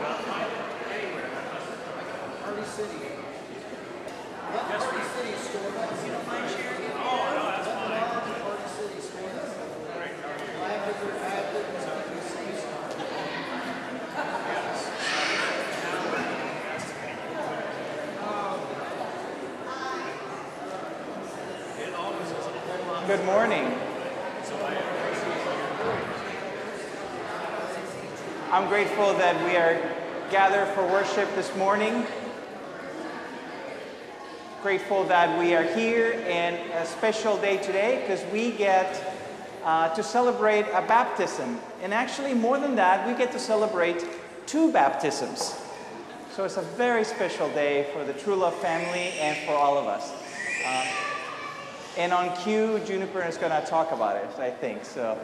Good morning. I'm grateful that we are gathered for worship this morning. Grateful that we are here and a special day today because we get to celebrate a baptism. And actually, more than that, we get to celebrate 2 baptisms. So it's a very special day for the True Love family and for all of us. And on cue, Juniper is going to talk about it, I think. So,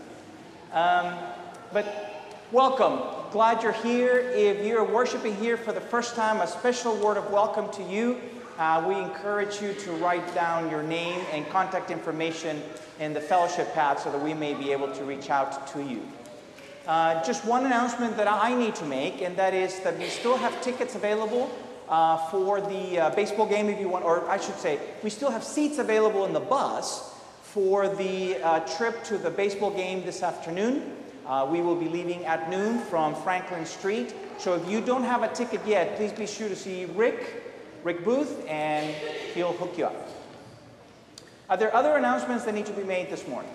but welcome. Glad you're here. If you're worshiping here for the first time, a special word of welcome to you. We encourage you to write down your name and contact information in the fellowship pad so that we may be able to reach out to you. Just one announcement that I need to make, and that is that we still have tickets available for the baseball game if you want, or I should say, we still have seats available in the bus for the trip to the baseball game this afternoon. We will be leaving at noon from Franklin Street. So if you don't have a ticket yet, please be sure to see Rick Booth, and he'll hook you up. Are there other announcements that need to be made this morning?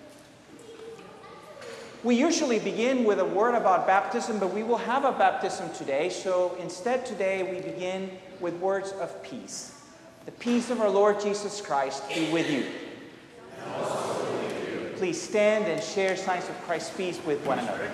We usually begin with a word about baptism, but we will have a baptism today. So instead today we begin with words of peace. The peace of our Lord Jesus Christ be with you. And also with you. Please stand and share signs of Christ's peace with one another.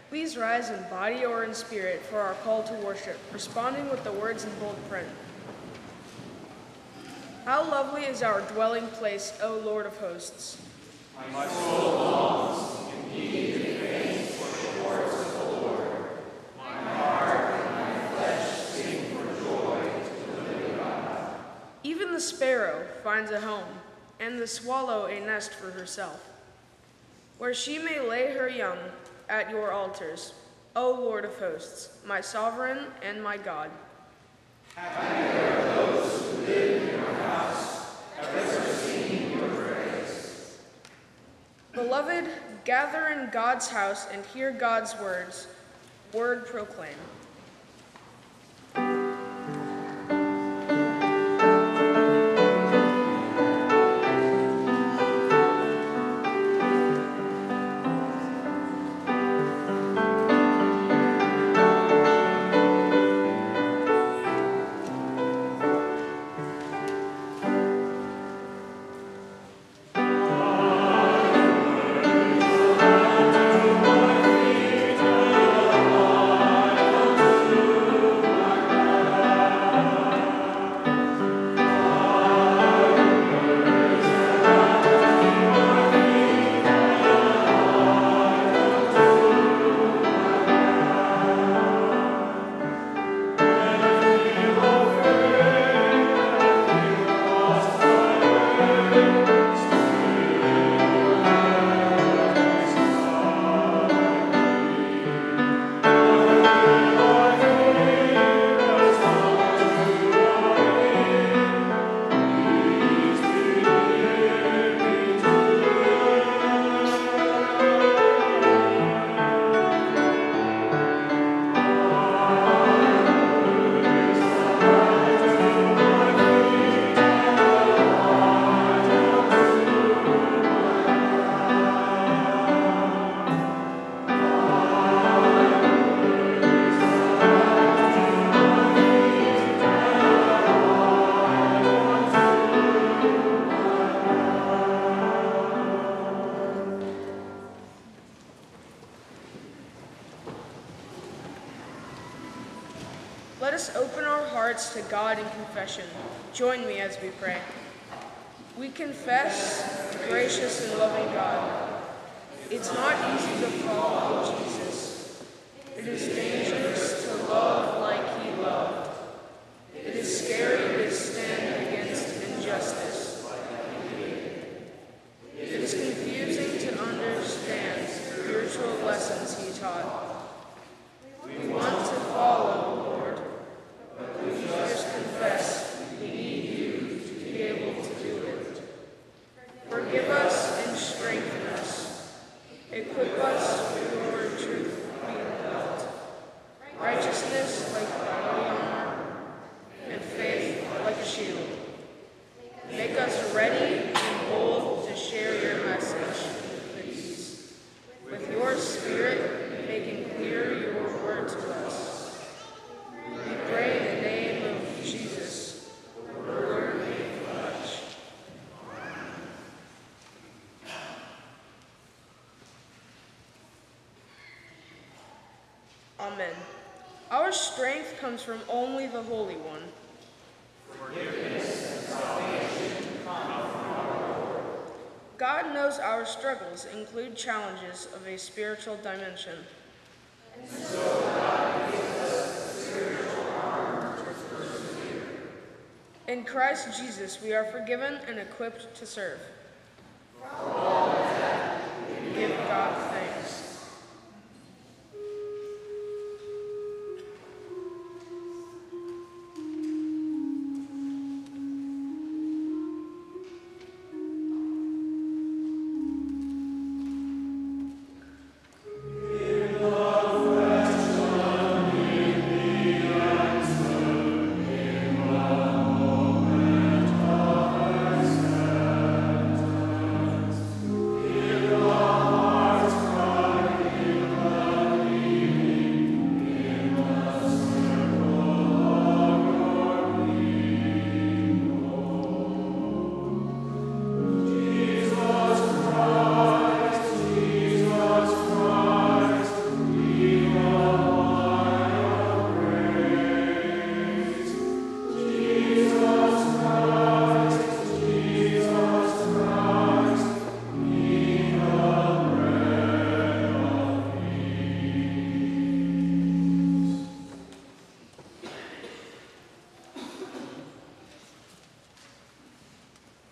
Please rise in body or in spirit for our call to worship, responding with the words in bold print. How lovely is our dwelling place, O Lord of hosts. My soul longs indeed in vain for the courts of the Lord. My heart and my flesh sing for joy to the living God. Even the sparrow finds a home, and the swallow a nest for herself, where she may lay her young at your altars, O Lord of hosts, my sovereign and my God. Happy are those who live in your house, ever singing your praise. Beloved, gather in God's house and hear God's words. Word proclaim. Let us open our hearts to God in confession. Join me as we pray. We confess, gracious and loving God, it's not easy to follow Jesus. It is dangerous to love like he loved. It is scary to stand against injustice. It is confusing to understand spiritual lessons he taught. We want to follow, Lord, but we first confess we need you to be able to do it. Forgive us and strengthen us. Equip us with your truth being felt. Righteousness like body armor, and faith like a shield. Make us ready and bold to share your message with ease. With your Spirit making clear your word to us. We pray in the name of Jesus, the Word made flesh. Amen. Our strength comes from only the Holy One. Forgiveness and salvation come from our Lord. God knows our struggles include challenges of a spiritual dimension. And so God gives us the spiritual armor to persevere. In Christ Jesus, we are forgiven and equipped to serve. For all of that, we give God thanks. heart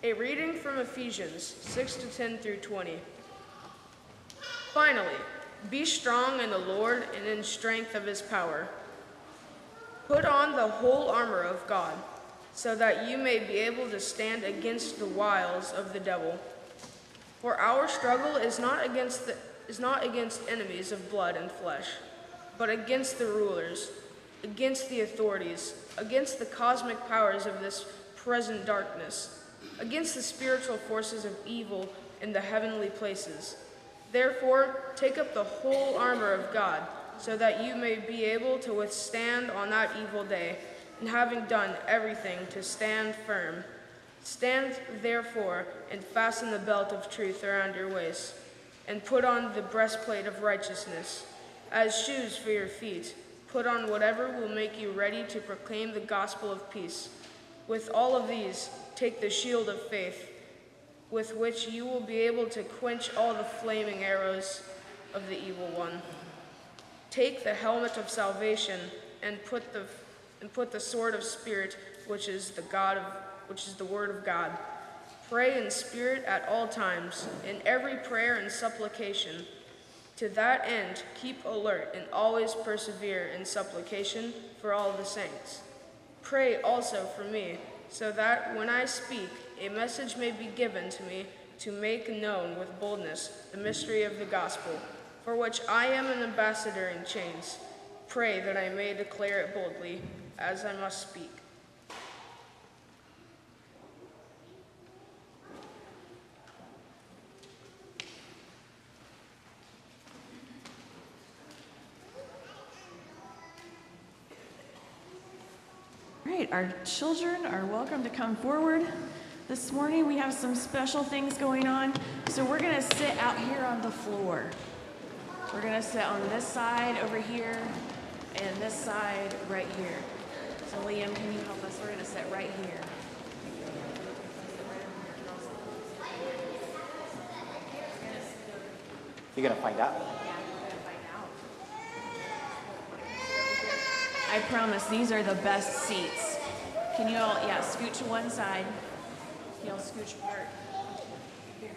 A reading from Ephesians 6:10 through 20. Finally, be strong in the Lord and in strength of his power. Put on the whole armor of God, so that you may be able to stand against the wiles of the devil. For our struggle is not against enemies of blood and flesh, but against the rulers, against the authorities, against the cosmic powers of this present darkness, against the spiritual forces of evil in the heavenly places. Therefore, take up the whole armor of God, so that you may be able to withstand on that evil day, and having done everything, to stand firm. Stand therefore, and fasten the belt of truth around your waist, and put on the breastplate of righteousness. As shoes for your feet, put on whatever will make you ready to proclaim the gospel of peace. With all of these, take the shield of faith, with which you will be able to quench all the flaming arrows of the evil one. Take the helmet of salvation and put the sword of Spirit, which is the word of God. Pray in spirit at all times, in every prayer and supplication. To that end, keep alert and always persevere in supplication for all the saints. Pray also for me, so that when I speak, a message may be given to me to make known with boldness the mystery of the gospel, for which I am an ambassador in chains. Pray that I may declare it boldly, as I must speak. Great, our children are welcome to come forward. This morning we have some special things going on, so we're gonna sit out here on the floor. We're gonna sit on this side over here and this side right here. So Liam, can you help us? We're gonna sit right here. You're gonna find out. Yeah, we're gonna find out. I promise these are the best seats. Can you all, scoot to one side. Can you all scooch apart? Here.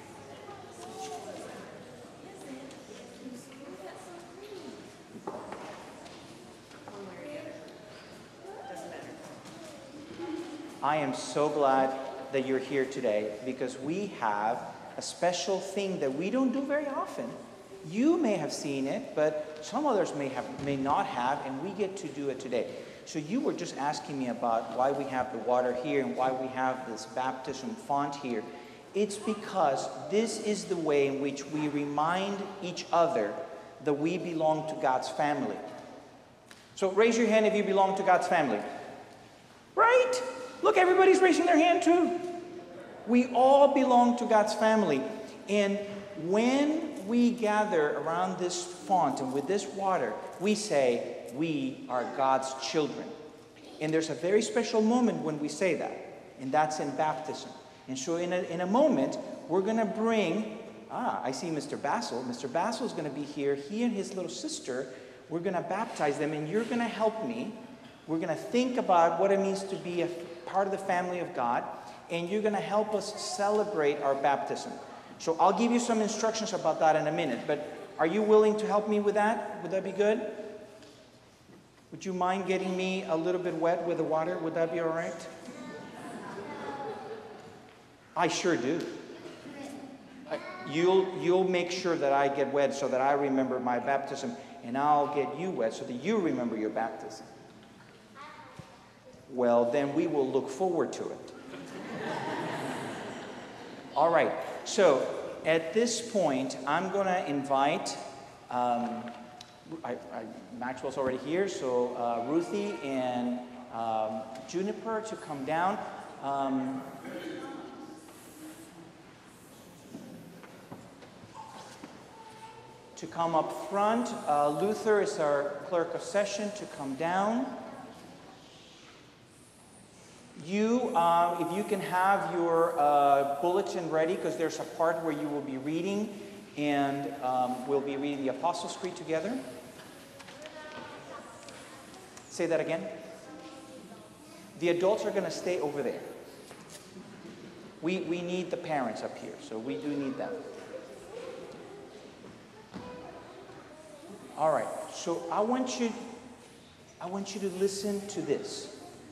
One way or the other. Doesn't matter. I am so glad that you're here today because we have a special thing that we don't do very often. You may have seen it, but some others may not have, and we get to do it today. So you were just asking me about why we have the water here and why we have this baptism font here. It's because this is the way in which we remind each other that we belong to God's family. So raise your hand if you belong to God's family. Right? Look, everybody's raising their hand too. We all belong to God's family. And when we gather around this font and with this water, we say, we are God's children. And there's a very special moment when we say that, and that's in baptism. And so in a moment, we're going to bring, I see Mr. Basil. Mr. Basil is going to be here. He and his little sister, we're going to baptize them, and you're going to help me. We're going to think about what it means to be a part of the family of God, and you're going to help us celebrate our baptism. So I'll give you some instructions about that in a minute, but are you willing to help me with that? Would that be good? Would you mind getting me a little bit wet with the water? Would that be all right? I sure do. You'll make sure that I get wet so that I remember my baptism, and I'll get you wet so that you remember your baptism. Well, then we will look forward to it. All right. So at this point, I'm going to invite, Maxwell's already here, so Ruthie and Juniper to come down. To come up front. Luther is our clerk of session to come down. If you can have your bulletin ready, because there's a part where you will be reading, and we'll be reading the Apostles' Creed together. Say that again. The adults are going to stay over there. We need the parents up here, so we do need them. All right, so I want you to listen to this.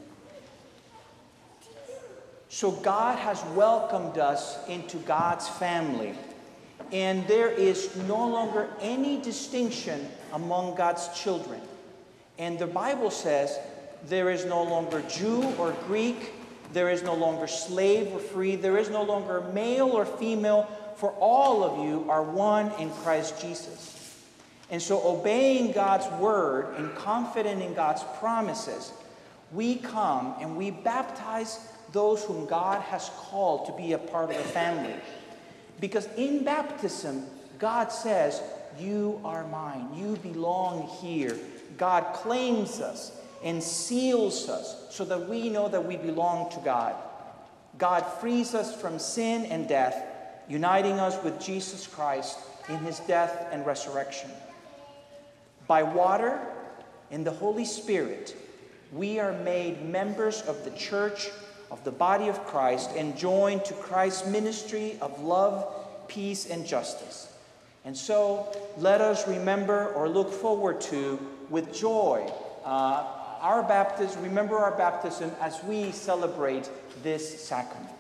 So God has welcomed us into God's family, and there is no longer any distinction among God's children. And the Bible says there is no longer Jew or Greek, there is no longer slave or free, there is no longer male or female, for all of you are one in Christ Jesus. And so obeying God's word and confident in God's promises, we come and we baptize those whom God has called to be a part of the family. Because in baptism, God says, you are mine, you belong here. God claims us and seals us so that we know that we belong to God. God frees us from sin and death, uniting us with Jesus Christ in his death and resurrection. By water and the Holy Spirit, we are made members of the church, of the body of Christ, and joined to Christ's ministry of love, peace, and justice. And so let us remember or look forward to, with joy, remember our baptism as we celebrate this sacrament.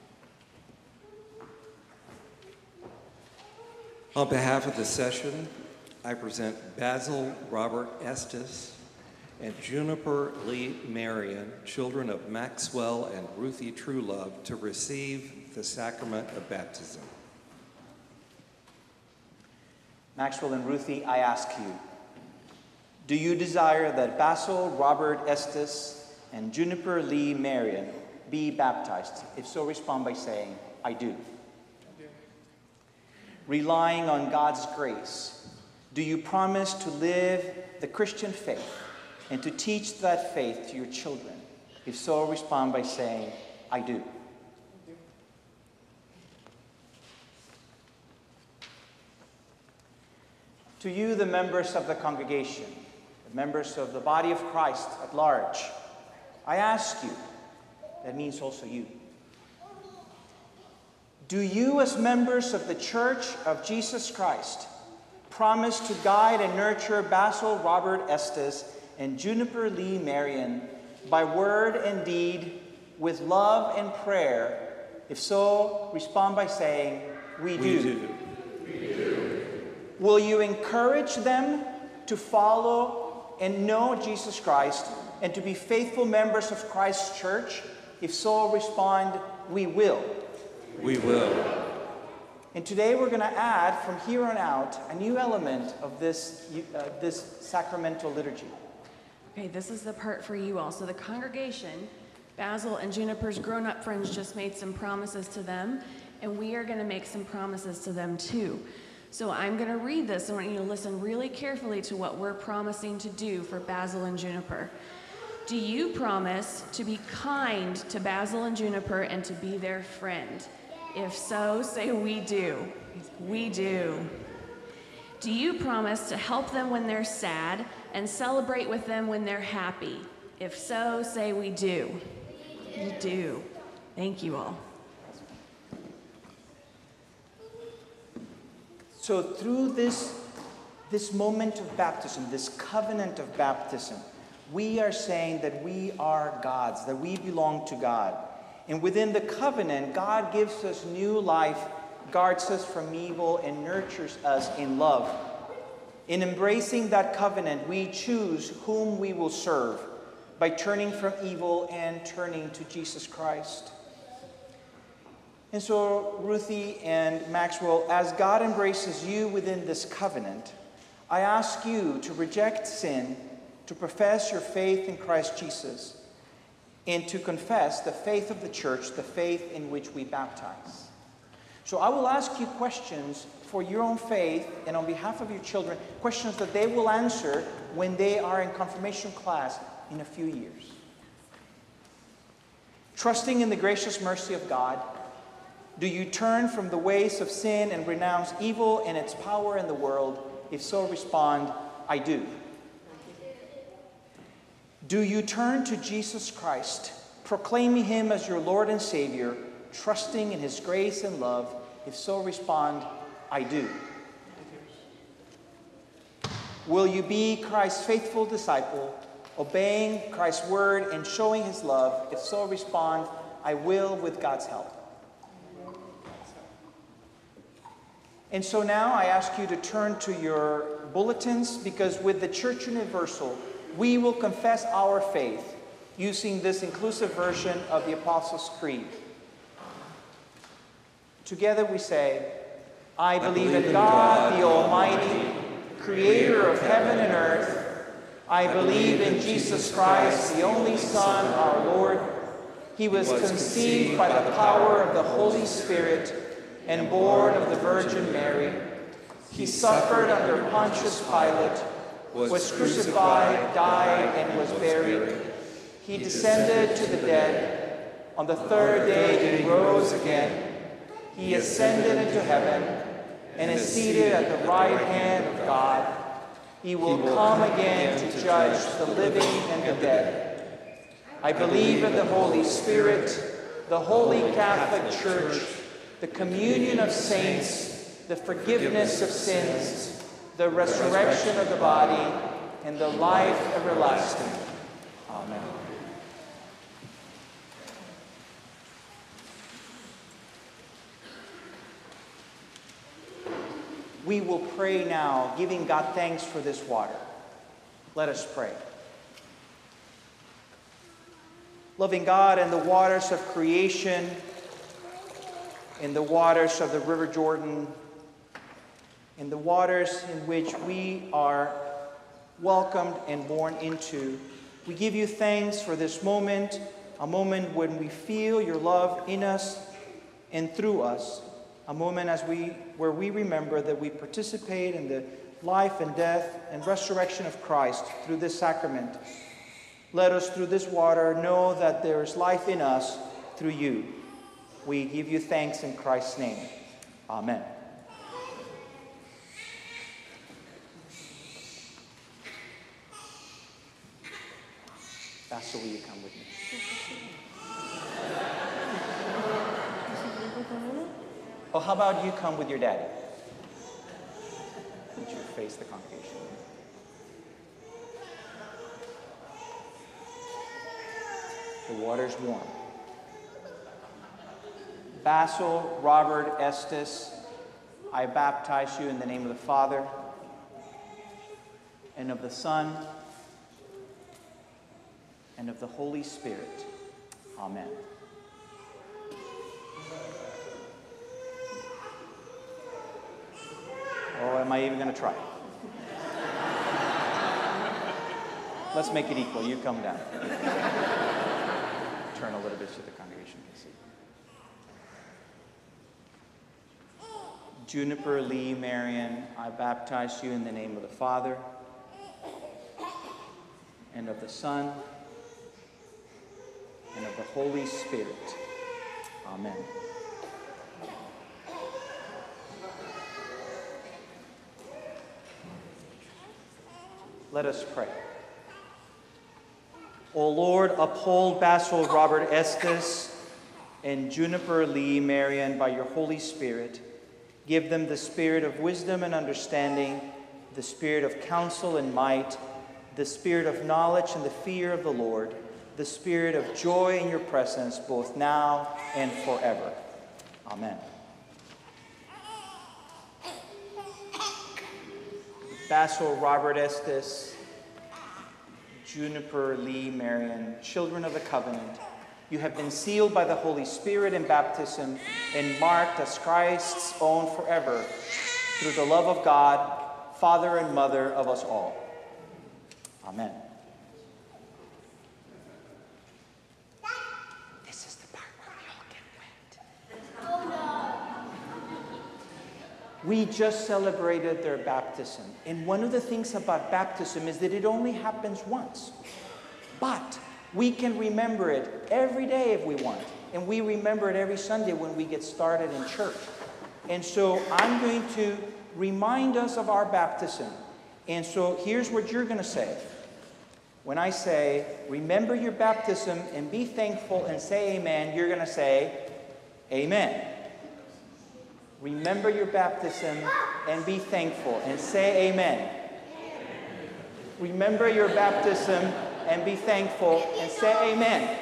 On behalf of the session, I present Basil Robert Estes and Juniper Lee Marion, children of Maxwell and Ruthie Truelove, to receive the sacrament of baptism. Maxwell and Ruthie, I ask you, do you desire that Basil Robert Estes and Juniper Lee Marion be baptized? If so, respond by saying, I do. I do. Relying on God's grace, do you promise to live the Christian faith and to teach that faith to your children? If so, respond by saying, I do. To you, the members of the congregation, the members of the body of Christ at large, I ask you, that means also you, do you as members of the Church of Jesus Christ promise to guide and nurture Basil Robert Estes and Juniper Lee Marion by word and deed with love and prayer? If so, respond by saying, we do. We do. Will you encourage them to follow and know Jesus Christ and to be faithful members of Christ's church? If so, respond, we will. We will. And today we're going to add, from here on out, a new element of this sacramental liturgy. Okay, this is the part for you all. So the congregation, Basil and Juniper's grown-up friends just made some promises to them, and we are going to make some promises to them too. So I'm going to read this. I want you to listen really carefully to what we're promising to do for Basil and Juniper. Do you promise to be kind to Basil and Juniper and to be their friend? If so, say we do. We do. Do you promise to help them when they're sad and celebrate with them when they're happy? If so, say we do. We do. Thank you all. So through this moment of baptism, this covenant of baptism, we are saying that we are God's, that we belong to God. And within the covenant, God gives us new life, guards us from evil, and nurtures us in love. In embracing that covenant, we choose whom we will serve by turning from evil and turning to Jesus Christ. And so, Ruthie and Maxwell, as God embraces you within this covenant, I ask you to reject sin, to profess your faith in Christ Jesus, and to confess the faith of the church, the faith in which we baptize. So I will ask you questions for your own faith and on behalf of your children, questions that they will answer when they are in confirmation class in a few years. Trusting in the gracious mercy of God, do you turn from the ways of sin and renounce evil and its power in the world? If so, respond, I do. Do you turn to Jesus Christ, proclaiming him as your Lord and Savior, trusting in his grace and love? If so, respond, I do. Will you be Christ's faithful disciple, obeying Christ's word and showing his love? If so, respond, I will, with God's help. And so now I ask you to turn to your bulletins, because with the Church Universal, we will confess our faith using this inclusive version of the Apostles' Creed. Together we say, I believe in God, the Almighty, creator of heaven and earth. I believe in Jesus Christ, the only Son, our Lord. He was conceived by the power of the Holy Spirit and born of the Virgin Mary. He suffered under Pontius Pilate, was crucified, died, and was buried. He descended to the dead. On the third day he rose again. He ascended into heaven and is seated at the right hand of God. He will come again to judge the living and the dead. I believe in the Holy Spirit, the Holy Catholic Church, the communion of saints, the forgiveness of sins, the resurrection of the body, and the life everlasting. Amen. We will pray now, giving God thanks for this water. Let us pray. Loving God, in the waters of creation, in the waters of the River Jordan, in the waters in which we are welcomed and born into, we give you thanks for this moment, a moment when we feel your love in us and through us, a moment where we remember that we participate in the life and death and resurrection of Christ through this sacrament. Let us, through this water, know that there is life in us through you. We give you thanks in Christ's name. Amen. Pastor, will you come with me? Oh, how about you come with your daddy? Would you face the congregation? The water's warm. Basil Robert Estes, I baptize you in the name of the Father, and of the Son, and of the Holy Spirit. Amen. Oh, am I even going to try? Let's make it equal. You come down. Turn a little bit so the congregation can see. Juniper Lee Marion, I baptize you in the name of the Father, and of the Son, and of the Holy Spirit. Amen. Let us pray. O Lord, uphold Basil Robert Estes and Juniper Lee Marion by your Holy Spirit. Give them the spirit of wisdom and understanding, the spirit of counsel and might, the spirit of knowledge and the fear of the Lord, the spirit of joy in your presence, both now and forever. Amen. Basil Robert Estes, Juniper Lee Marion, children of the covenant, you have been sealed by the Holy Spirit in baptism and marked as Christ's own forever through the love of God, Father and Mother of us all. Amen. This is the part where we all get wet. Oh no. We just celebrated their baptism. And one of the things about baptism is that it only happens once. But we can remember it every day if we want. And we remember it every Sunday when we get started in church. And so I'm going to remind us of our baptism. And so here's what you're going to say. When I say, remember your baptism and be thankful and say amen, you're going to say, Amen. Remember your baptism and be thankful and say amen. Remember your baptism and be thankful and say amen.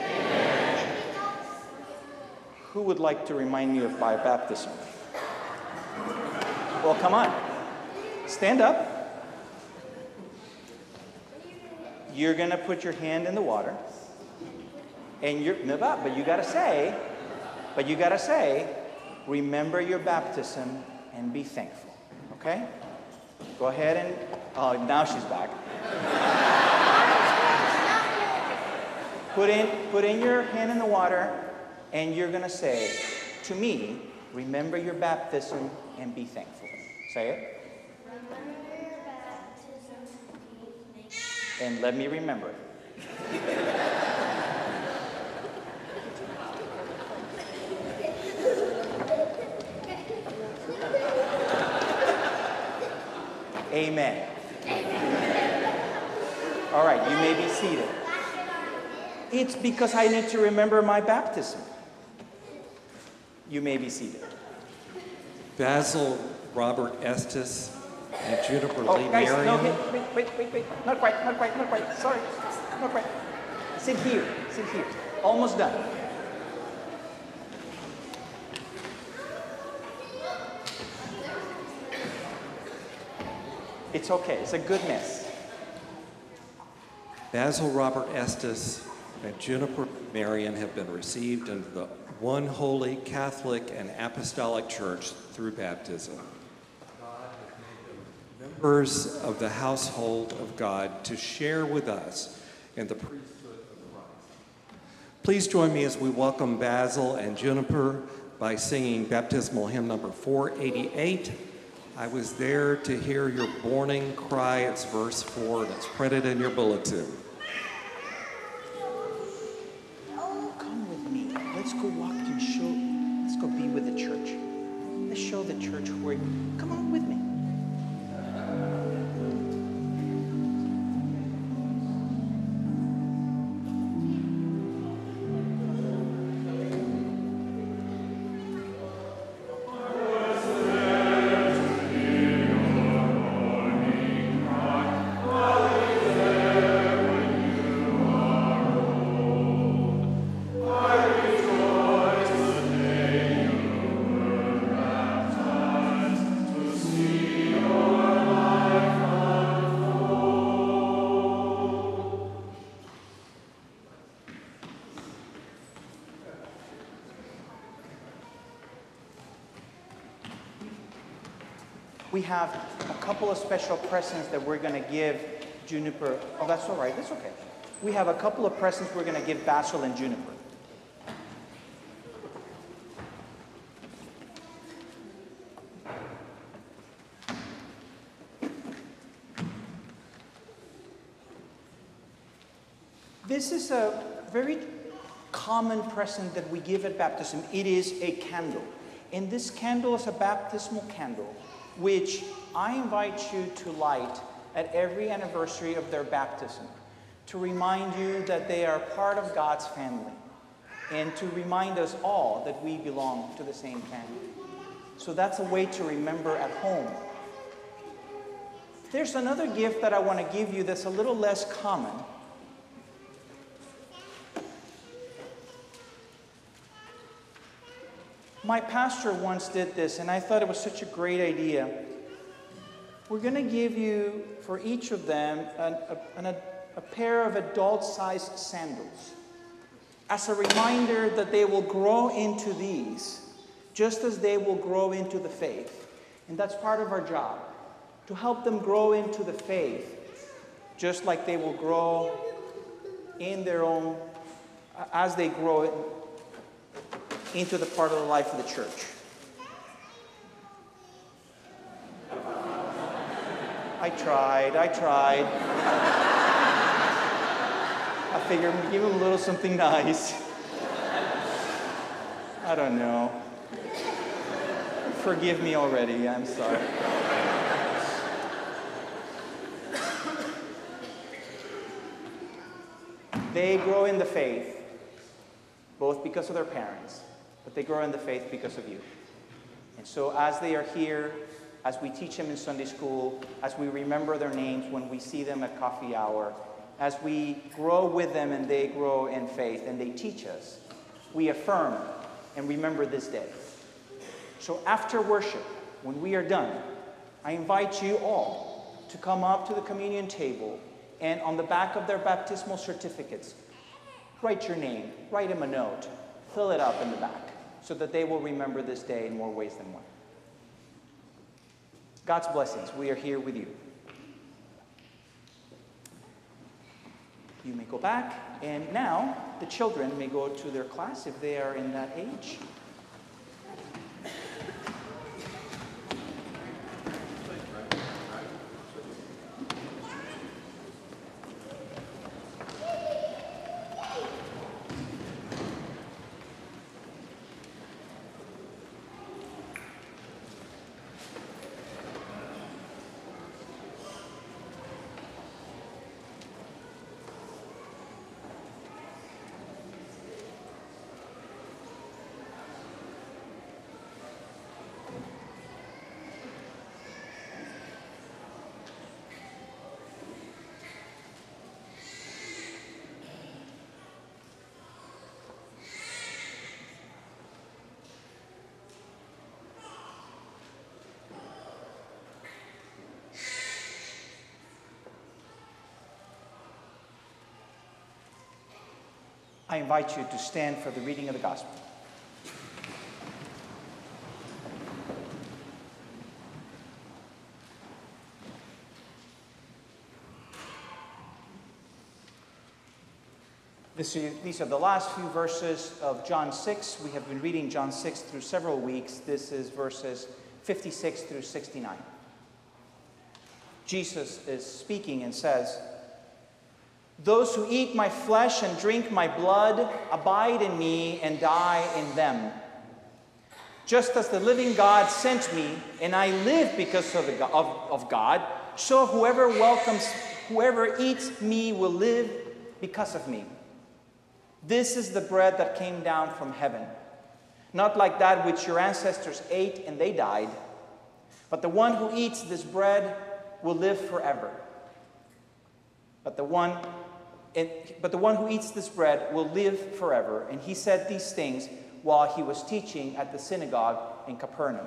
Who would like to remind me of my baptism? Well, come on. Stand up. You're going to put your hand in the water. And but you got to say, remember your baptism and be thankful. Okay? Go ahead and, oh, now she's back. Put in your hand in the water, and you're going to say, to me, remember your baptism and be thankful. Say it. Remember your baptism and be thankful. And let me remember it. Amen. All right, you may be seated. It's because I need to remember my baptism. You may be seated. Basil Robert Estes and Juniper Lee Guys, Marion. no, wait. Not quite. Sorry, not quite. Sit here. Almost done. It's okay. It's a good mess. Basil Robert Estes and Juniper Marion have been received into the one holy Catholic and Apostolic Church through baptism. God has made them members of the household of God to share with us in the priesthood of Christ. Please join me as we welcome Basil and Juniper by singing baptismal hymn number 488. I was there to hear your morning cry. It's verse 4, and it's printed in your bulletin. Come with me. Let's go walk and show. Let's go be with the church. Let's show the church where. Come on with me. We have a couple of special presents that we're going to give Juniper. Oh, that's all right. That's okay. We have a couple of presents we're going to give Basil and Juniper. This is a very common present that we give at baptism. It is a candle. And this candle is a baptismal candle, which I invite you to light at every anniversary of their baptism, to remind you that they are part of God's family, and to remind us all that we belong to the same family. So that's a way to remember at home. There's another gift that I want to give you that's a little less common. My pastor once did this, and I thought it was such a great idea. We're going to give you, for each of them, a pair of adult-sized sandals, as a reminder that they will grow into these, just as they will grow into the faith. And that's part of our job, to help them grow into the faith, just like they will grow in their own, as they grow into the part of the life of the church. I tried. I figured we'd give him a little something nice. I don't know. Forgive me already, I'm sorry. They grow in the faith, both because of their parents but they grow in the faith because of you. And so as they are here, as we teach them in Sunday school, as we remember their names when we see them at coffee hour, as we grow with them and they grow in faith and they teach us, we affirm and remember this day. So after worship, when we are done, I invite you all to come up to the communion table, and on the back of their baptismal certificates, write your name, write them a note, fill it up in the back, so that they will remember this day in more ways than one. God's blessings. We are here with you. You may go back, and now the children may go to their class if they are in that age. I invite you to stand for the reading of the gospel. These are the last few verses of John 6. We have been reading John 6 through several weeks. This is verses 56 through 69. Jesus is speaking and says, "Those who eat my flesh and drink my blood abide in me, and I in them. Just as the living God sent me, and I live because of God, so whoever eats me will live because of me. This is the bread that came down from heaven, not like that which your ancestors ate and they died. But the one who eats this bread will live forever. But the one who eats this bread will live forever." And he said these things while he was teaching at the synagogue in Capernaum.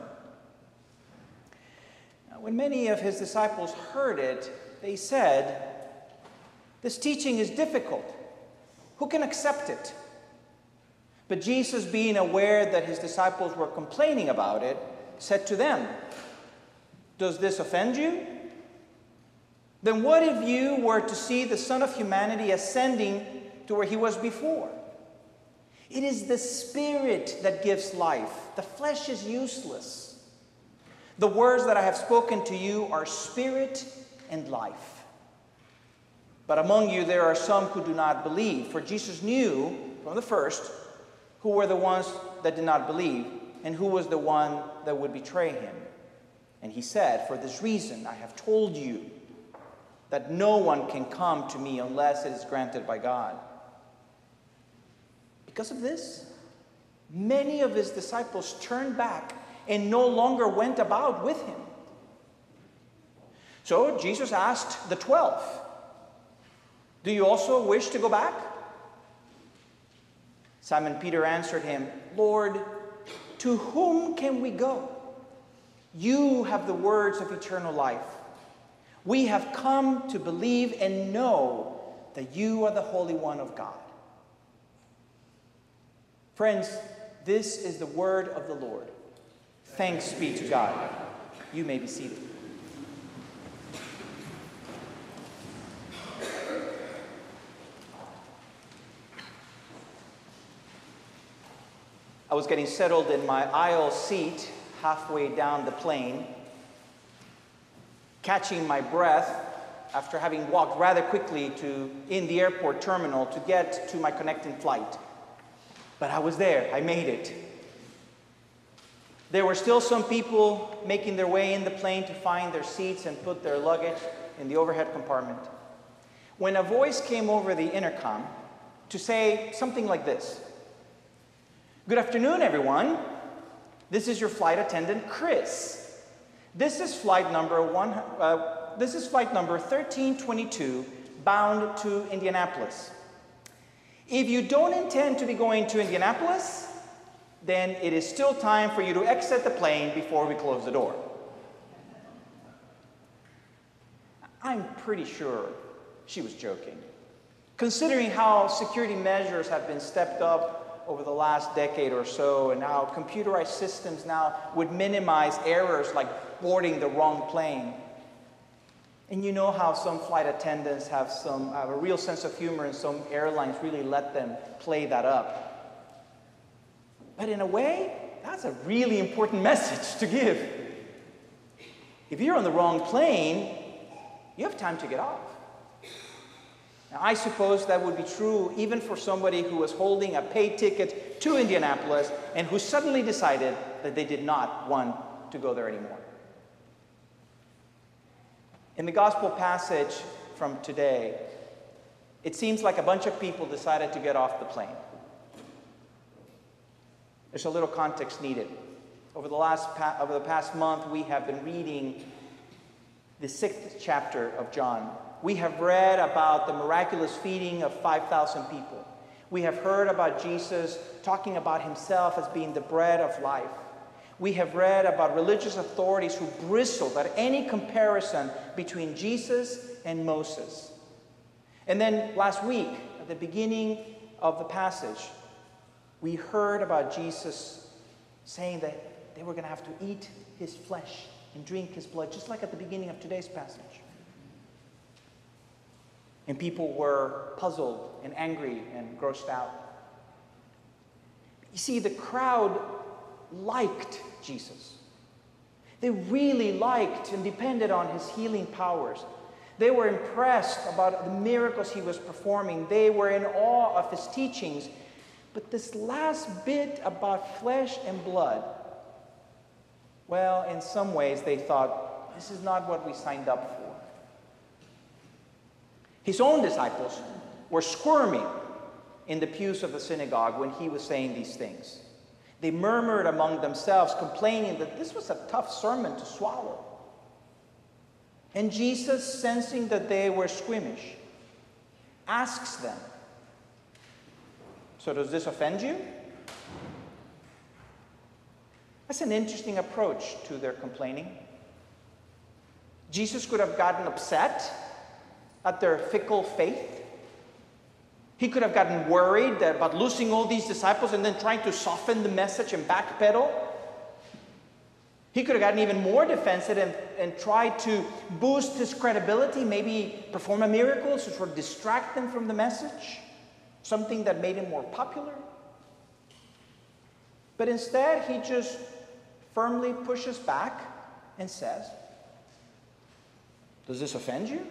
Now, when many of his disciples heard it, they said, "This teaching is difficult. Who can accept it?" But Jesus, being aware that his disciples were complaining about it, said to them, "Does this offend you? Then what if you were to see the Son of Humanity ascending to where he was before? It is the Spirit that gives life. The flesh is useless. The words that I have spoken to you are spirit and life. But among you there are some who do not believe." For Jesus knew from the first who were the ones that did not believe and who was the one that would betray him. And he said, "For this reason I have told you that no one can come to me unless it is granted by God." Because of this, many of his disciples turned back and no longer went about with him. So Jesus asked the 12, "Do you also wish to go back?" Simon Peter answered him, "Lord, to whom can we go? You have the words of eternal life. We have come to believe and know that you are the Holy One of God." Friends, this is the word of the Lord. Thanks be to God. You may be seated. I was getting settled in my aisle seat halfway down the plane, catching my breath after having walked rather quickly in the airport terminal to get to my connecting flight. But I was there. I made it. There were still some people making their way in the plane to find their seats and put their luggage in the overhead compartment, when a voice came over the intercom to say something like this: Good afternoon, everyone. This is your flight attendant, Chris. This is flight number 1322, bound to Indianapolis. If you don't intend to be going to Indianapolis, then it is still time for you to exit the plane before we close the door. I'm pretty sure she was joking, considering how security measures have been stepped up over the last decade or so, and how computerized systems now would minimize errors like boarding the wrong plane. And you know how some flight attendants have a real sense of humor, and some airlines really let them play that up. But in a way, that's a really important message to give. If you're on the wrong plane, you have time to get off. Now, I suppose that would be true even for somebody who was holding a paid ticket to Indianapolis and who suddenly decided that they did not want to go there anymore. In the gospel passage from today, it seems like a bunch of people decided to get off the plane. There's a little context needed. Over the past month, we have been reading the 6th chapter of John. We have read about the miraculous feeding of 5,000 people. We have heard about Jesus talking about himself as being the bread of life. We have read about religious authorities who bristled at any comparison between Jesus and Moses. And then last week, at the beginning of the passage, we heard about Jesus saying that they were going to have to eat his flesh and drink his blood, just like at the beginning of today's passage. And people were puzzled and angry and grossed out. You see, the crowd liked Jesus. They really liked and depended on his healing powers. They were impressed about the miracles he was performing. They were in awe of his teachings. But this last bit about flesh and blood, well, in some ways they thought, this is not what we signed up for. His own disciples were squirming in the pews of the synagogue when he was saying these things. They murmured among themselves, complaining that this was a tough sermon to swallow. And Jesus, sensing that they were squeamish, asks them, "So does this offend you?" That's an interesting approach to their complaining. Jesus could have gotten upset at their fickle faith. He could have gotten worried about losing all these disciples and then trying to soften the message and backpedal. He could have gotten even more defensive and tried to boost his credibility, maybe perform a miracle to sort of distract them from the message, something that made him more popular. But instead, he just firmly pushes back and says, "Does this offend you?"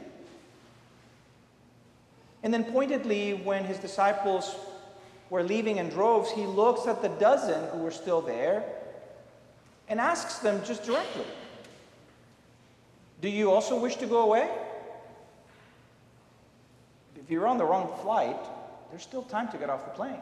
And then pointedly, when his disciples were leaving in droves, he looks at the dozen who were still there and asks them just directly, "Do you also wish to go away?" If you're on the wrong flight, there's still time to get off the plane.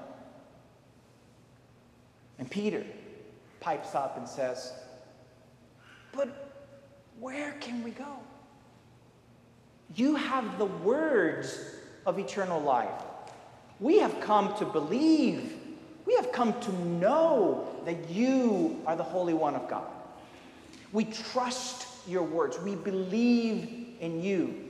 And Peter pipes up and says, "But where can we go? You have the words of eternal life. We have come to believe. We have come to know that you are the Holy One of God. We trust your words. We believe in you."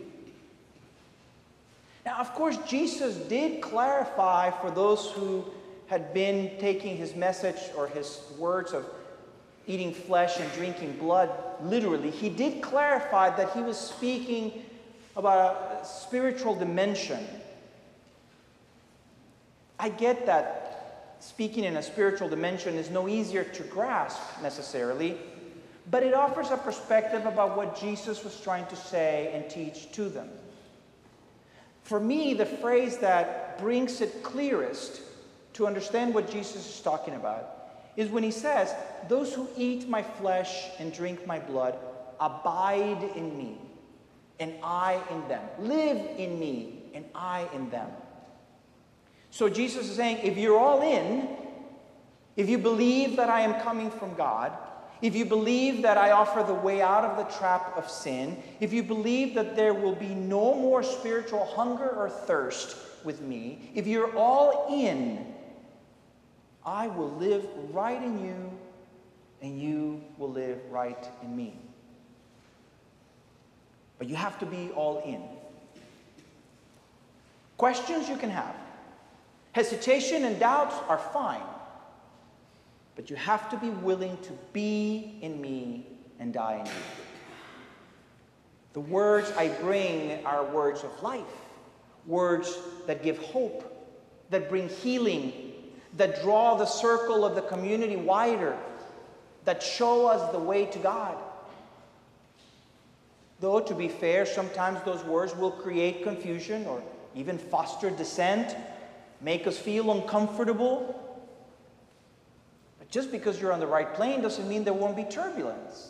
Now, of course, Jesus did clarify for those who had been taking his message or his words of eating flesh and drinking blood literally. He did clarify that he was speaking about a spiritual dimension. I get that speaking in a spiritual dimension is no easier to grasp necessarily, but it offers a perspective about what Jesus was trying to say and teach to them. For me, the phrase that brings it clearest to understand what Jesus is talking about is when he says, "Those who eat my flesh and drink my blood abide in me, and I in them. Live in me, and I in them." So Jesus is saying, if you're all in, if you believe that I am coming from God, if you believe that I offer the way out of the trap of sin, if you believe that there will be no more spiritual hunger or thirst with me, if you're all in, I will live right in you, and you will live right in me. But you have to be all in. Questions you can have. Hesitation and doubts are fine. But you have to be willing to be in me and die in you. The words I bring are words of life, words that give hope, that bring healing, that draw the circle of the community wider, that show us the way to God. Though, to be fair, sometimes those words will create confusion or even foster dissent, make us feel uncomfortable. But just because you're on the right plane doesn't mean there won't be turbulence.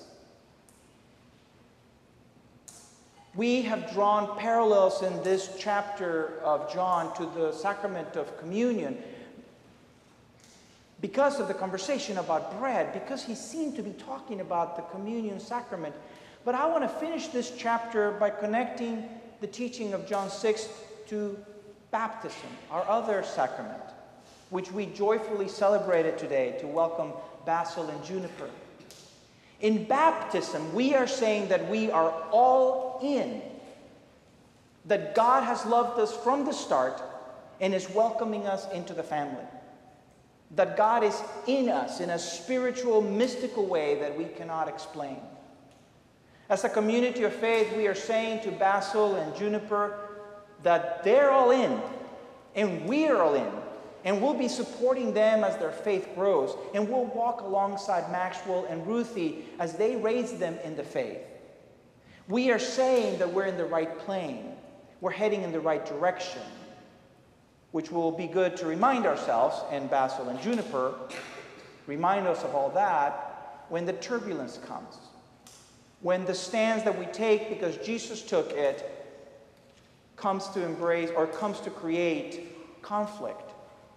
We have drawn parallels in this chapter of John to the sacrament of communion because of the conversation about bread, because he seemed to be talking about the communion sacrament. But I want to finish this chapter by connecting the teaching of John 6 to baptism, our other sacrament, which we joyfully celebrated today to welcome Basil and Juniper. In baptism, we are saying that we are all in, that God has loved us from the start and is welcoming us into the family, that God is in us in a spiritual, mystical way that we cannot explain. As a community of faith, we are saying to Basil and Juniper that they're all in, and we're all in, and we'll be supporting them as their faith grows, and we'll walk alongside Maxwell and Ruthie as they raise them in the faith. We are saying that we're in the right plane, we're heading in the right direction, which will be good to remind ourselves, and Basil and Juniper remind us of all that when the turbulence comes, when the stands that we take because Jesus took it comes to embrace or comes to create conflict.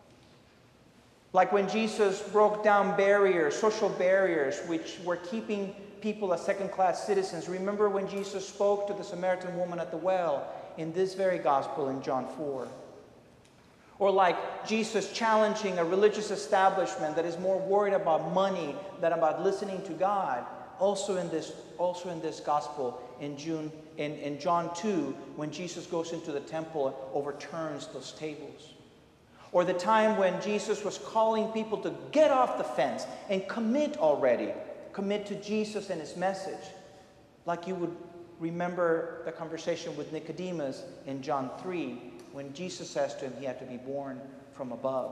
Like when Jesus broke down barriers, social barriers, which were keeping people as second-class citizens. Remember when Jesus spoke to the Samaritan woman at the well in this very gospel in John 4. Or like Jesus challenging a religious establishment that is more worried about money than about listening to God. Also in this gospel in John 2, when Jesus goes into the temple and overturns those tables. Or the time when Jesus was calling people to get off the fence and commit to Jesus and his message. Like you would remember the conversation with Nicodemus in John 3, when Jesus says to him he had to be born from above.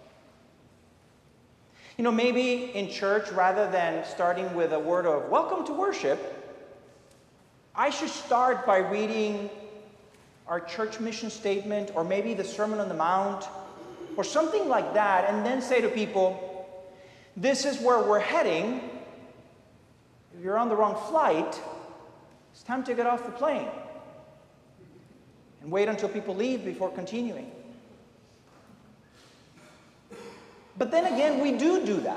You know, maybe in church, rather than starting with a word of welcome to worship, I should start by reading our church mission statement, or maybe the Sermon on the Mount, or something like that, and then say to people, this is where we're heading. If you're on the wrong flight, it's time to get off the plane. And wait until people leave before continuing. But then again, we do that.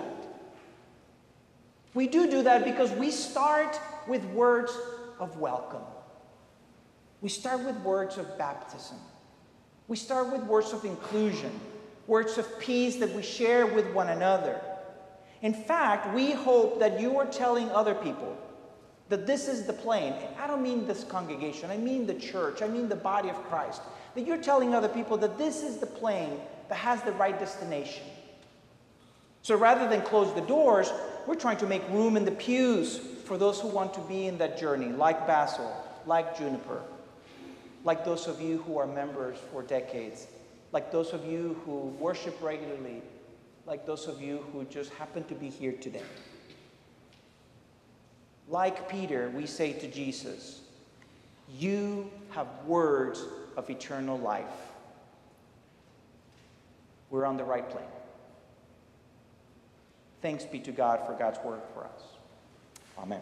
We do that because we start with words of welcome. We start with words of baptism. We start with words of inclusion, words of peace that we share with one another. In fact, we hope that you are telling other people that this is the plane. And I don't mean this congregation, I mean the church, I mean the body of Christ. That you're telling other people that this is the plane that has the right destination. So rather than close the doors, we're trying to make room in the pews for those who want to be in that journey, like Basil, like Juniper, like those of you who are members for decades, like those of you who worship regularly, like those of you who just happen to be here today. Like Peter, we say to Jesus, you have words of eternal life. We're on the right plane. Thanks be to God for God's word for us. Amen.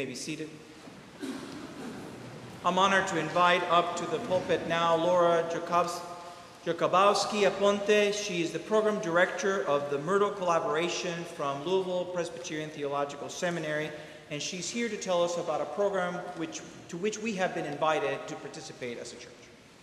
be seated. I'm honored to invite up to the pulpit now Laura Jakubowski-Aponte. She is the program director of the Myrtle Collaboration from Louisville Presbyterian Theological Seminary, and she's here to tell us about a program to which we have been invited to participate as a church.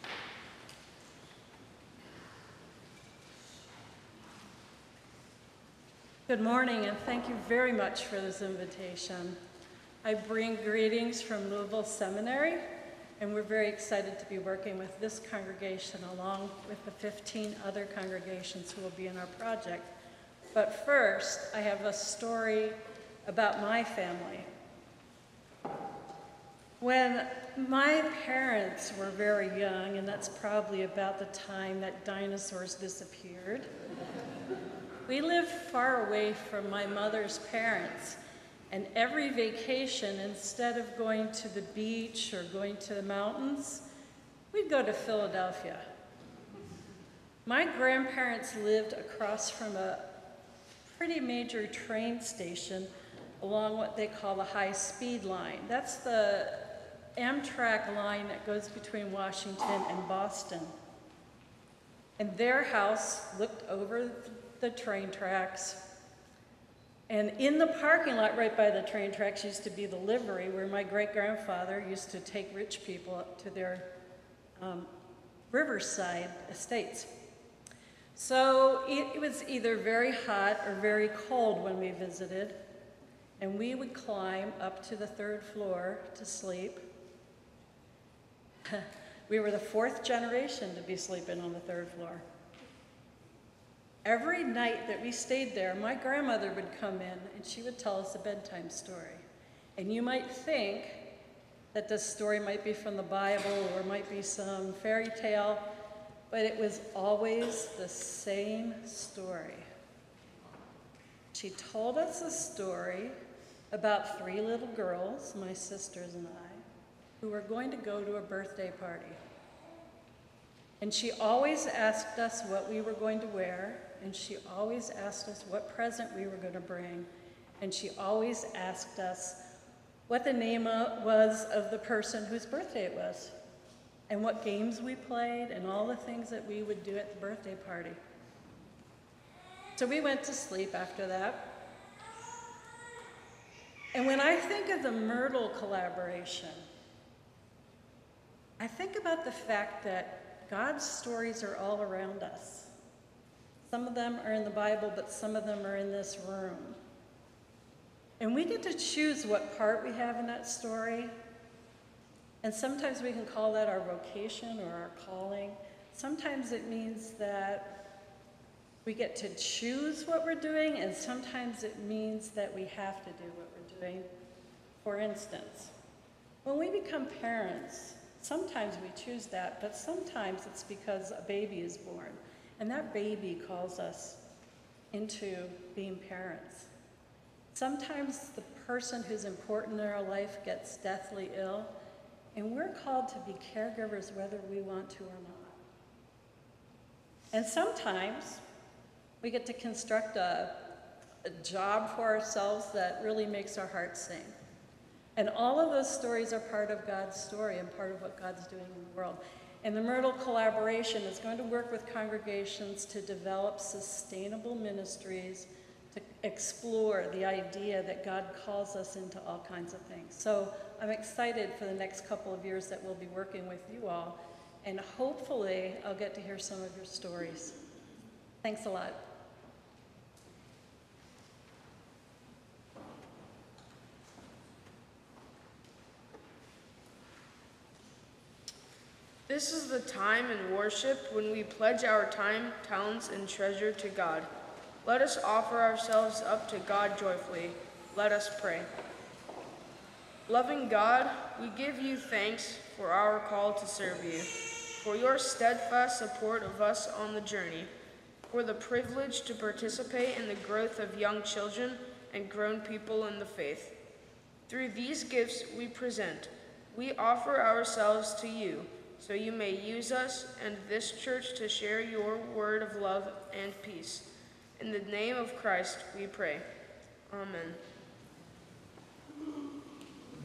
Good morning, and thank you very much for this invitation. I bring greetings from Louisville Seminary, and we're very excited to be working with this congregation along with the 15 other congregations who will be in our project. But first, I have a story about my family. When my parents were very young, and that's probably about the time that dinosaurs disappeared, we lived far away from my mother's parents, and every vacation, instead of going to the beach or going to the mountains, we'd go to Philadelphia. My grandparents lived across from a pretty major train station along what they call the high-speed line. That's the Amtrak line that goes between Washington and Boston. And their house looked over the train tracks. And in the parking lot right by the train tracks used to be the livery where my great-grandfather used to take rich people up to their riverside estates. So it was either very hot or very cold when we visited, and we would climb up to the 3rd floor to sleep. We were the 4th generation to be sleeping on the 3rd floor. Every night that we stayed there, my grandmother would come in and she would tell us a bedtime story. And you might think that this story might be from the Bible or might be some fairy tale, but it was always the same story. She told us a story about 3 little girls, my sisters and I, who were going to go to a birthday party. And she always asked us what we were going to wear, and she always asked us what present we were going to bring, and she always asked us what the name was of the person whose birthday it was, and what games we played, and all the things that we would do at the birthday party. So we went to sleep after that. And when I think of the Myrtle Collaboration, I think about the fact that God's stories are all around us. Some of them are in the Bible, but some of them are in this room. And we get to choose what part we have in that story. And sometimes we can call that our vocation or our calling. Sometimes it means that we get to choose what we're doing, and sometimes it means that we have to do what we're doing. For instance, when we become parents, sometimes we choose that, but sometimes it's because a baby is born, and that baby calls us into being parents. Sometimes the person who's important in our life gets deathly ill, and we're called to be caregivers whether we want to or not. And sometimes we get to construct a job for ourselves that really makes our hearts sing. And all of those stories are part of God's story and part of what God's doing in the world. And the Myrtle Collaboration is going to work with congregations to develop sustainable ministries to explore the idea that God calls us into all kinds of things. So I'm excited for the next couple of years that we'll be working with you all, and hopefully I'll get to hear some of your stories. Thanks a lot. This is the time in worship when we pledge our time, talents, and treasure to God. Let us offer ourselves up to God joyfully. Let us pray. Loving God, we give you thanks for our call to serve you, for your steadfast support of us on the journey, for the privilege to participate in the growth of young children and grown people in the faith. Through these gifts we present, we offer ourselves to you, so you may use us and this church to share your word of love and peace. In the name of Christ we pray. Amen.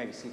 be seated.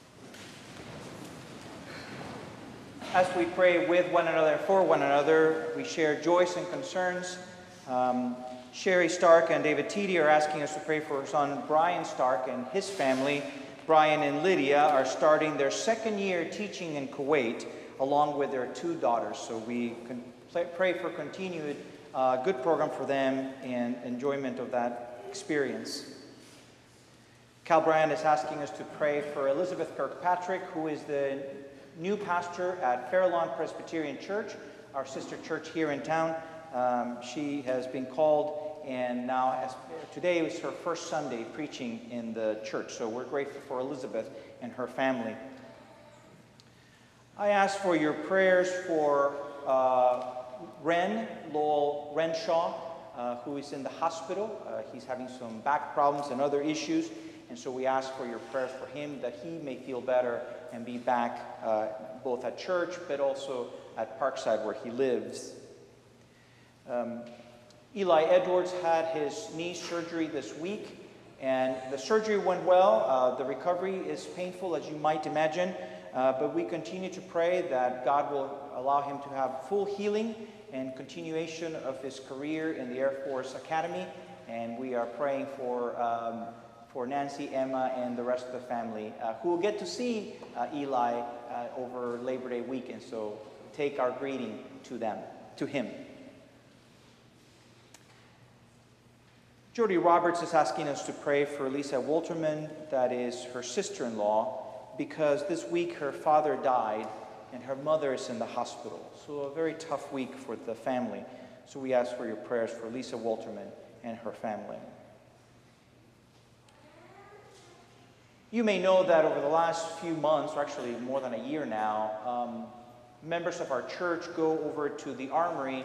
As we pray with one another and for one another, we share joys and concerns. Sherry Stark and David Teedy are asking us to pray for her son Brian Stark and his family. Brian and Lydia are starting their second year teaching in Kuwait, along with their 2 daughters. So we can pray for continued good program for them and enjoyment of that experience. Cal Brand is asking us to pray for Elizabeth Kirkpatrick, who is the new pastor at Fairlawn Presbyterian Church, our sister church here in town. She has been called, and now today was her first Sunday preaching in the church. So we're grateful for Elizabeth and her family. I ask for your prayers for Lowell Renshaw, who is in the hospital. He's having some back problems and other issues. And so we ask for your prayers for him, that he may feel better and be back both at church, but also at Parkside where he lives. Eli Edwards had his knee surgery this week, and the surgery went well. The recovery is painful, as you might imagine, but we continue to pray that God will allow him to have full healing and continuation of his career in the Air Force Academy. And we are praying for Nancy, Emma, and the rest of the family who will get to see Eli over Labor Day weekend. So take our greeting to him. Jody Roberts is asking us to pray for Lisa Wolterman, that is her sister-in-law, because this week her father died and her mother is in the hospital. So a very tough week for the family. So we ask for your prayers for Lisa Wolterman and her family. You may know that over the last few months, or actually more than a year now, members of our church go over to the Armory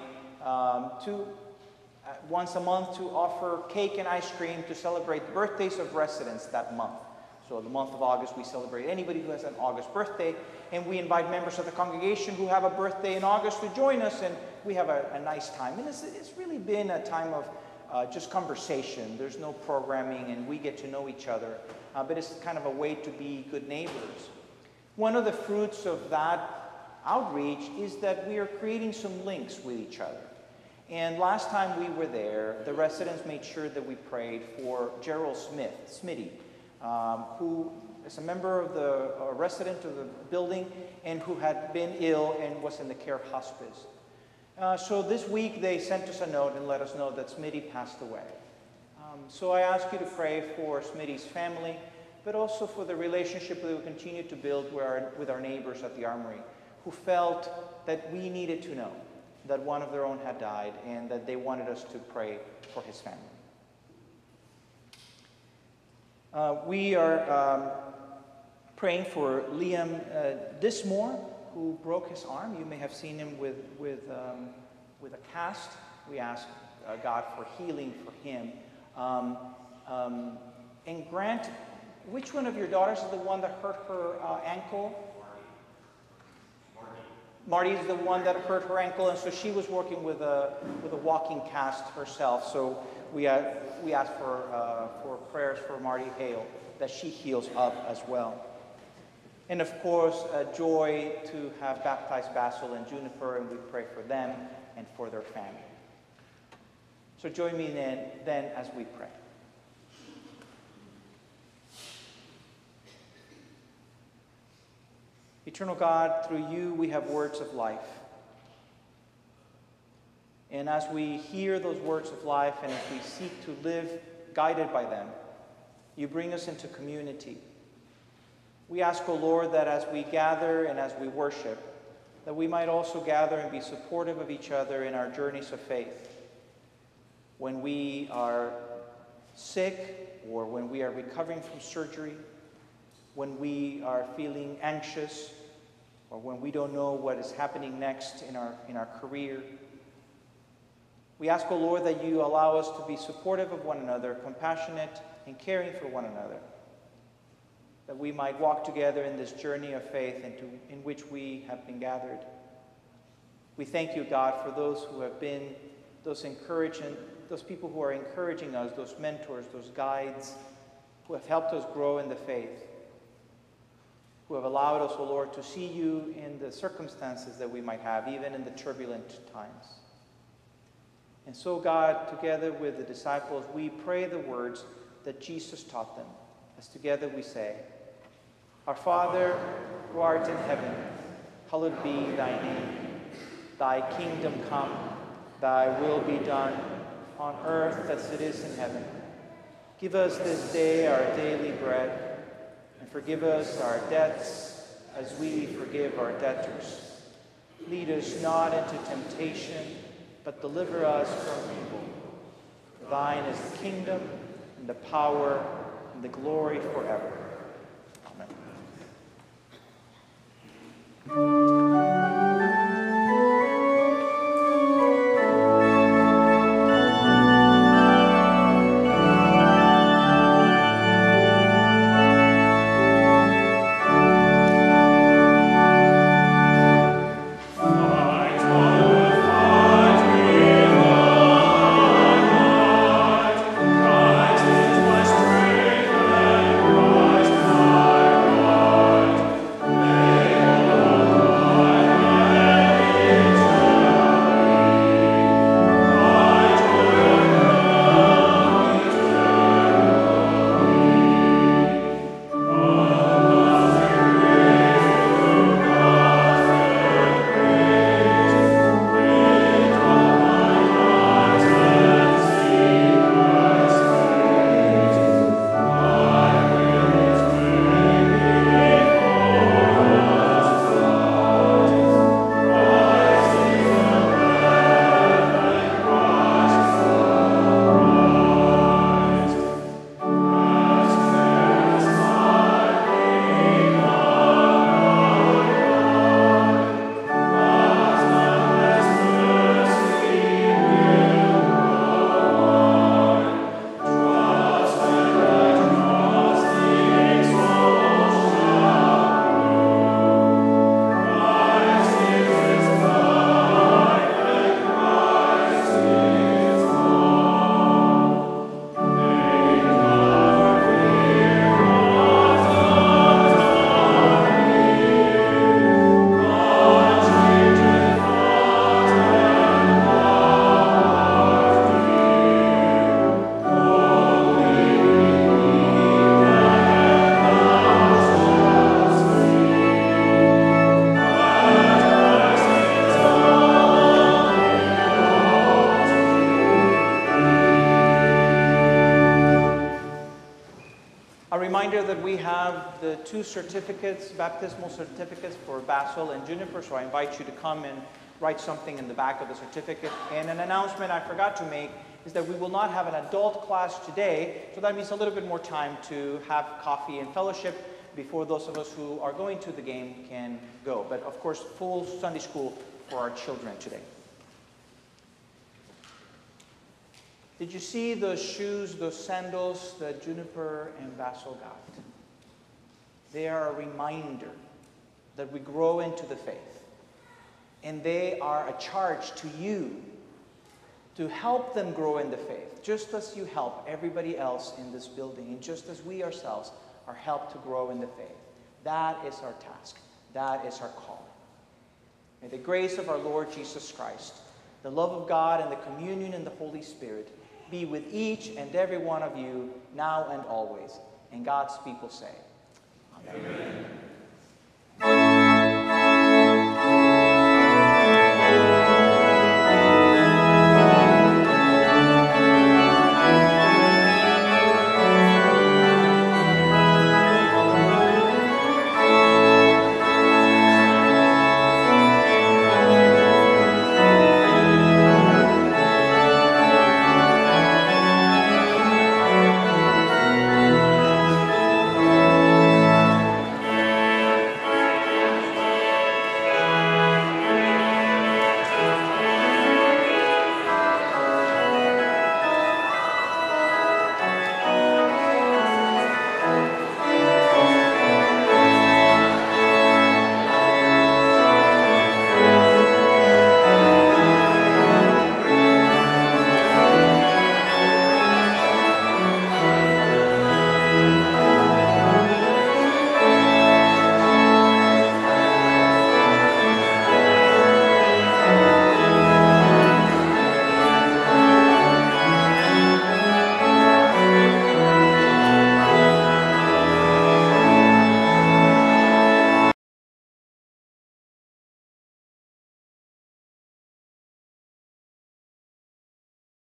once a month to offer cake and ice cream to celebrate the birthdays of residents that month. So the month of August, we celebrate anybody who has an August birthday, and we invite members of the congregation who have a birthday in August to join us, and we have a nice time. And it's really been a time of just conversation. There's no programming, and we get to know each other. But it's kind of a way to be good neighbors. One of the fruits of that outreach is that we are creating some links with each other. And last time we were there, the residents made sure that we prayed for Gerald Smitty, who is a member of a resident of the building and who had been ill and was in the care hospice. So this week they sent us a note and let us know that Smitty passed away. So I ask you to pray for Smitty's family, but also for the relationship that we continue to build with our neighbors at the Armory, who felt that we needed to know that one of their own had died and that they wanted us to pray for his family. We are praying for Liam Dismore, who broke his arm. You may have seen him with a cast. We ask God for healing for him. And Grant, which one of your daughters is the one that hurt her ankle? Marty is the one that hurt her ankle, and so she was working with a walking cast herself. So we ask for prayers for Marty Hale, that she heals up as well. And of course, a joy to have baptized Basil and Juniper, and we pray for them and for their family. So join me then as we pray. Eternal God, through you we have words of life. And as we hear those words of life and as we seek to live guided by them, you bring us into community. We ask, O Lord, that as we gather and as we worship, that we might also gather and be supportive of each other in our journeys of faith. When we are sick or when we are recovering from surgery, when we are feeling anxious, or when we don't know what is happening next in our career. We ask, O Lord, that you allow us to be supportive of one another, compassionate and caring for one another, that we might walk together in this journey of faith in which we have been gathered. We thank you, God, for those who have been those people who are encouraging us, those mentors, those guides, who have helped us grow in the faith. who have allowed us, O Lord, to see you in the circumstances that we might have, even in the turbulent times. And so, God, together with the disciples, we pray the words that Jesus taught them, as together we say, Our Father, who art in heaven, hallowed be thy name. Thy kingdom come, thy will be done, on earth as it is in heaven. Give us this day our daily bread, and forgive us our debts as we forgive our debtors. Lead us not into temptation, but deliver us from evil. For thine is the kingdom, and the power, and the glory forever. Amen. reminder that we have the two certificates, baptismal certificates for Basil and Juniper, so I invite you to come and write something in the back of the certificate. And an announcement I forgot to make is that we will not have an adult class today, so that means a little bit more time to have coffee and fellowship before those of us who are going to the game can go. But of course, full Sunday school for our children today. Did you see those shoes, those sandals that Juniper and Basil got? They are a reminder that we grow into the faith. And they are a charge to you to help them grow in the faith, just as you help everybody else in this building, and just as we ourselves are helped to grow in the faith. That is our task. That is our calling. May the grace of our Lord Jesus Christ, the love of God, and the communion in the Holy Spirit be with each and every one of you now and always. And God's people say, Amen. Amen.